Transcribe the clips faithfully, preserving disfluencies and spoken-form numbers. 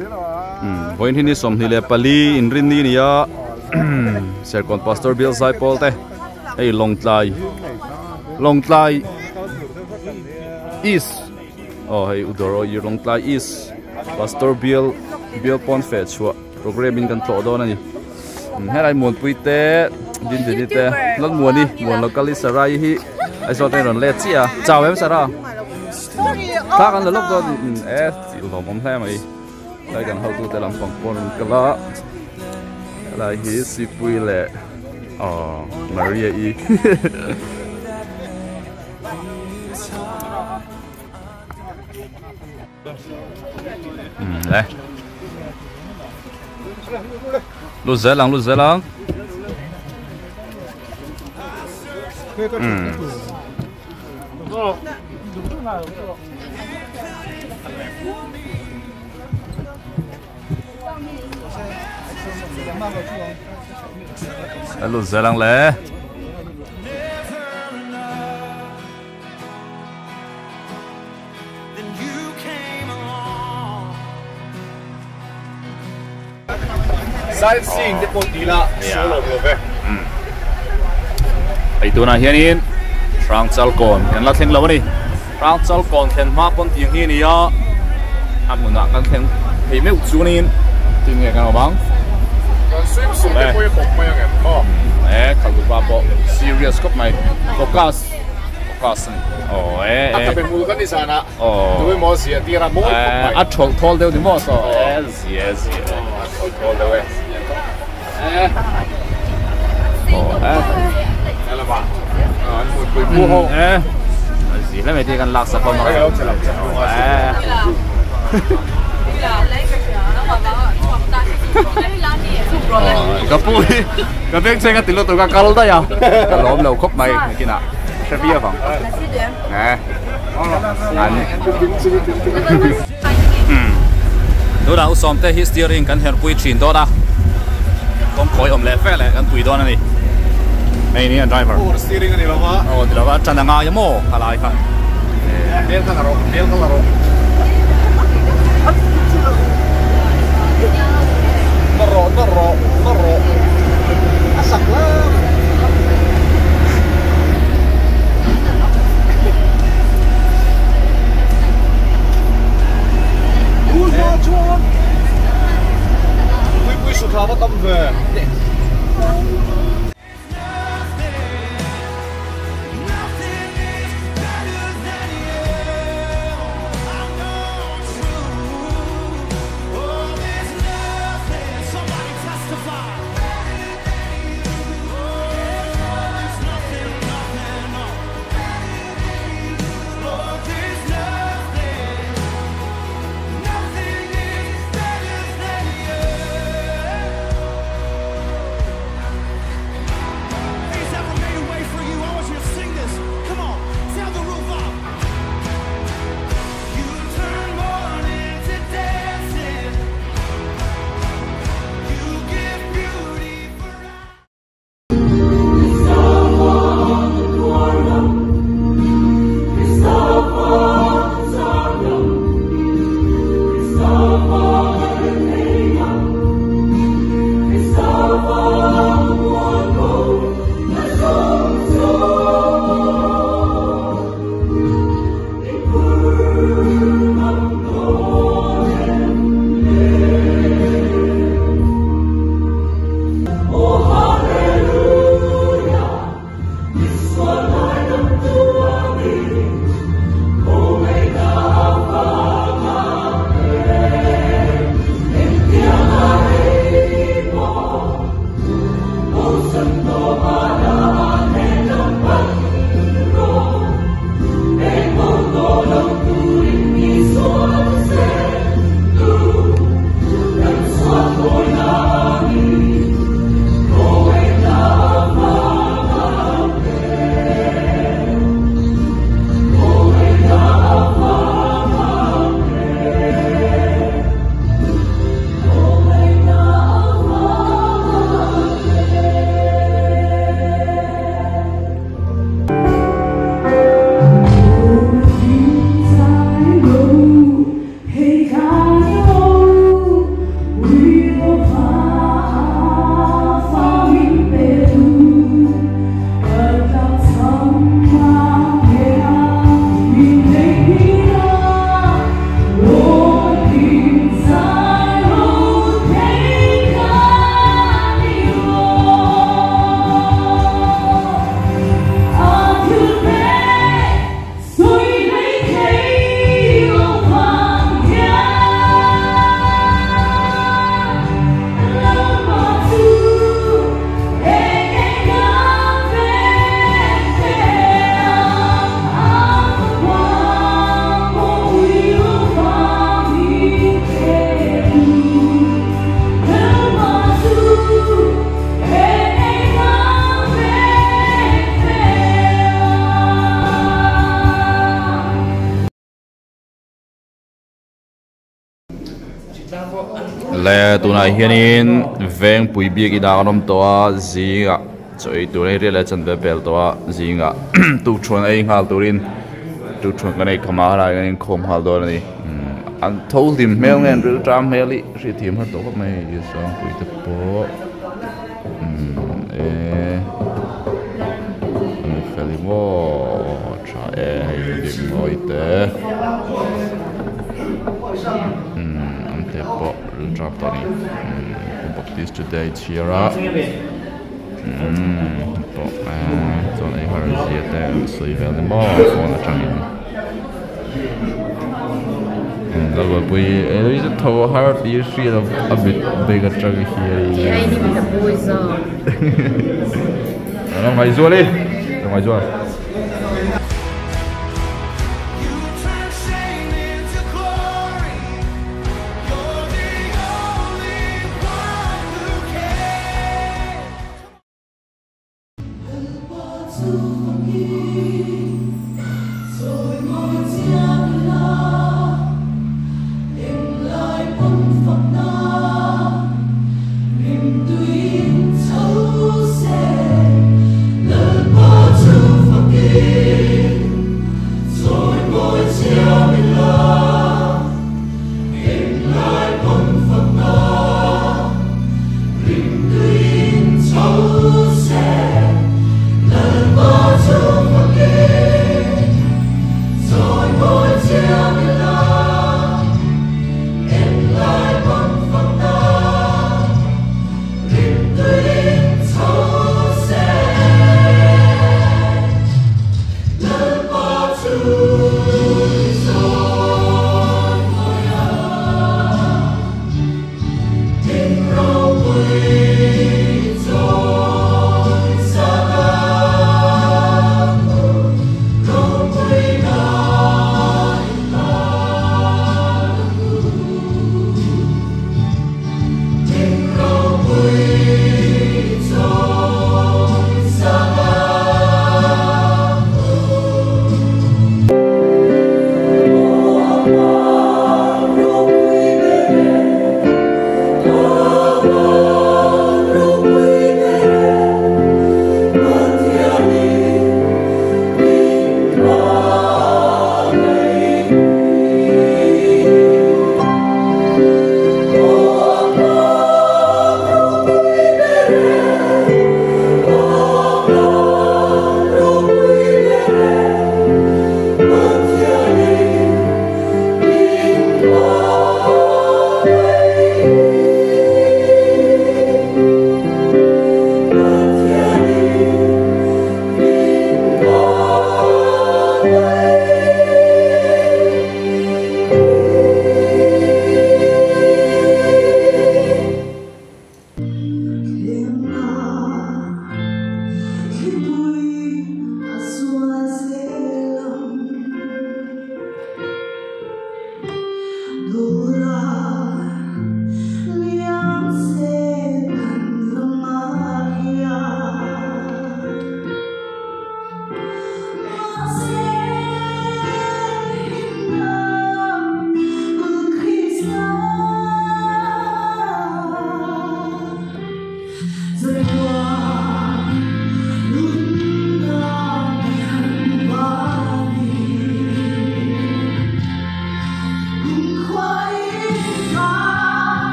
point hini som ni le pali in rin ni nia serkon pastor Bill Zai Paul te ei long tlai long tlai is oh hei udoro i long tlai is pastor Bill Bill Pon fe chua programming kan tlo do na ni herai mon puite din din te lon mo ni mon locally sarai hi ai so te ron le chia chào em sara ta kan lo lok do e lo mom hle mai lai kan hau tu te lam pang pon kala lai hi si pui le oh Maria i đây lút dễ lắm lút dễ lắm lút dễ lắm lẽ sightseeing te pon tila solo ve ai tu na hianin rang chal kon kan la thleng lo ni rang chal kon khen ma pon tiang hi ni ya amuna kan thleng hei meu chu nin tin nge kan bang kan swim swim te poi khop mai nge mo e khal du ba bo serious kop mai focus focus ni oh e e ta pe mul kan ni sana oh tu mo sia tira mo e a thol thol deu ni mo so yes yes thol thol deu e oh e ala ba an mo poi pu ho e gì lấy mày điกันlạc sập mà ai lo chela à cái bụi cái bên trên cái tiền lô tụi cái câu đó ya cái lốm lầu khóc mày kia nè sẽ bia phòng nè anh đối đầu xóm te history kan her bụi chín đó da con khói ôm lẹ phê lẹ kan bụi đó này này ni driver oh steering ni lama oh di lawa chana nga ya mo kalai ka del kan ro del kan ro naro naro naro asak la ui chuan chuan ui ui su thava tam ve le tuna hianin veng pui biak ida kanom toa zinga choi tu nei rela chan be bel toa zinga tu chon ai ngal turin tu chon kanai khama ra ganin khom hal do ni an thol dim mel ngen ru tram meli ri thim har to mai so pui te po e felimo cha e dim moite po drop tani Baptist today cheera po so nei har ziete so i vel mo fona changin da wa pui e is to har the sheet of a bit bigger truck here yeah I need the boys on no mai zole no mai zole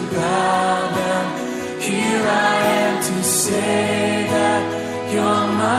You're my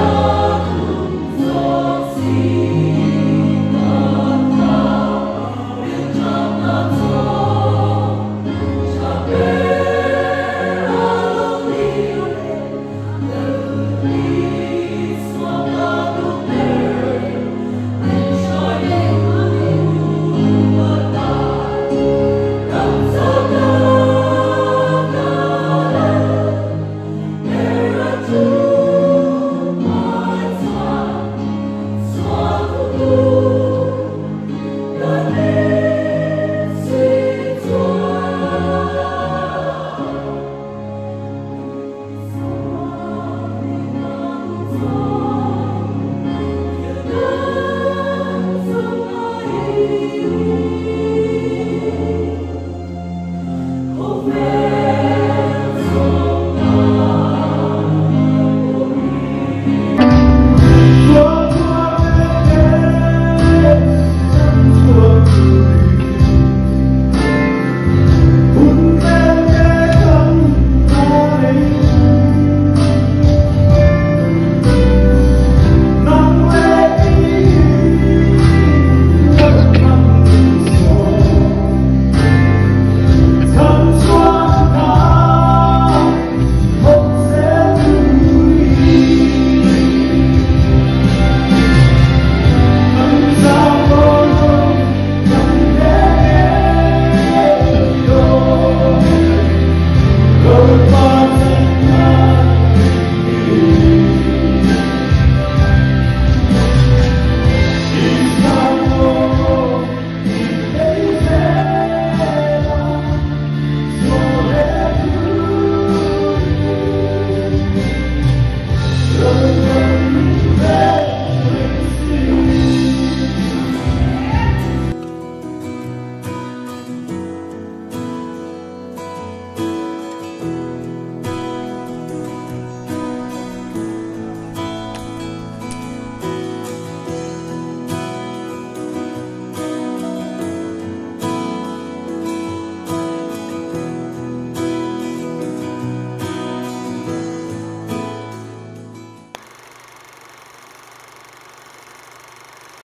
Lord.